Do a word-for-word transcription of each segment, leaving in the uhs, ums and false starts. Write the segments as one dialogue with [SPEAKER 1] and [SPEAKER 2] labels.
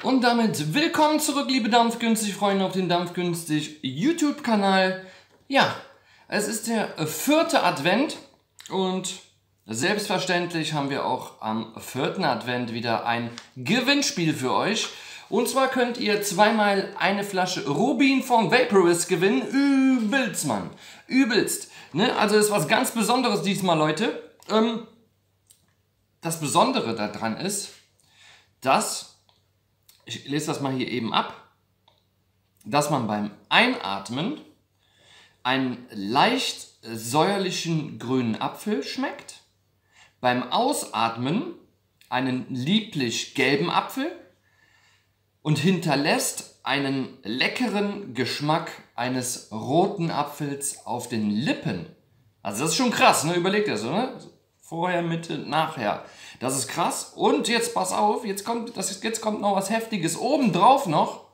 [SPEAKER 1] Und damit willkommen zurück, liebe Dampfgünstig-Freunde auf dem Dampfgünstig YouTube-Kanal. Ja, es ist der vierte Advent und selbstverständlich haben wir auch am vierten Advent wieder ein Gewinnspiel für euch. Und zwar könnt ihr zweimal eine Flasche Rubin von Vaporist gewinnen. Übelst, Mann. Übelst. Ne? Also ist was ganz Besonderes diesmal, Leute. Ähm, das Besondere daran ist, dass... Ich lese das mal hier eben ab, dass man beim Einatmen einen leicht säuerlichen grünen Apfel schmeckt, beim Ausatmen einen lieblich gelben Apfel und hinterlässt einen leckeren Geschmack eines roten Apfels auf den Lippen. Also das ist schon krass, ne? Überlegt ihr so, ne? Vorher, Mitte, nachher. Das ist krass. Und jetzt pass auf, jetzt kommt, das ist, jetzt kommt noch was Heftiges. Obendrauf noch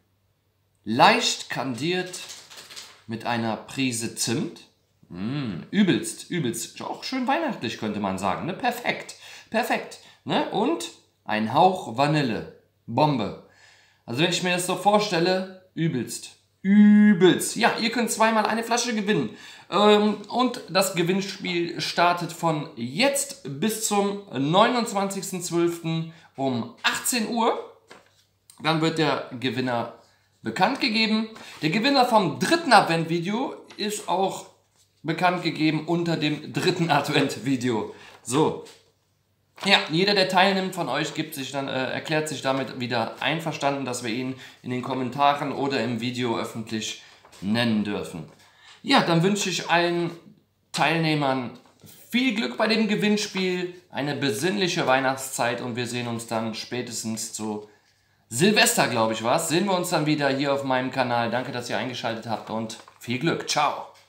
[SPEAKER 1] leicht kandiert mit einer Prise Zimt. Mm, übelst, übelst. Auch schön weihnachtlich, könnte man sagen. Ne? Perfekt, perfekt. Ne? Und ein Hauch Vanille. Bombe. Also wenn ich mir das so vorstelle, übelst. Übelst. Ja, ihr könnt zweimal eine Flasche gewinnen. Ähm, und das Gewinnspiel startet von jetzt bis zum neunundzwanzigsten zwölften um achtzehn Uhr. Dann wird der Gewinner bekannt gegeben. Der Gewinner vom dritten Advent-Video ist auch bekannt gegeben unter dem dritten Advent-Video. So. Ja, jeder, der teilnimmt von euch, gibt sich dann, äh, erklärt sich damit wieder einverstanden, dass wir ihn in den Kommentaren oder im Video öffentlich nennen dürfen. Ja, dann wünsche ich allen Teilnehmern viel Glück bei dem Gewinnspiel, eine besinnliche Weihnachtszeit und wir sehen uns dann spätestens zu Silvester, glaube ich, was. Sehen wir uns dann wieder hier auf meinem Kanal. Danke, dass ihr eingeschaltet habt und viel Glück. Ciao.